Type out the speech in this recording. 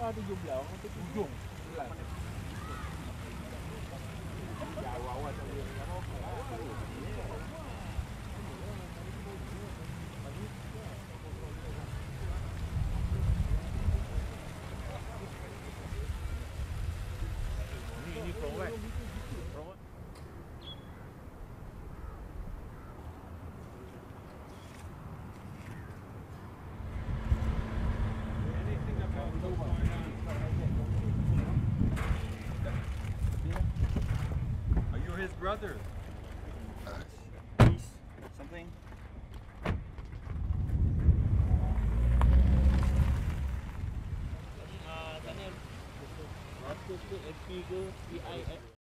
17 orang, 7. Awal-awal tak boleh ini from where? From what? Anything about what's going on? Are you his brother? Peace, something. Sana. Apa tu FP ke PIF?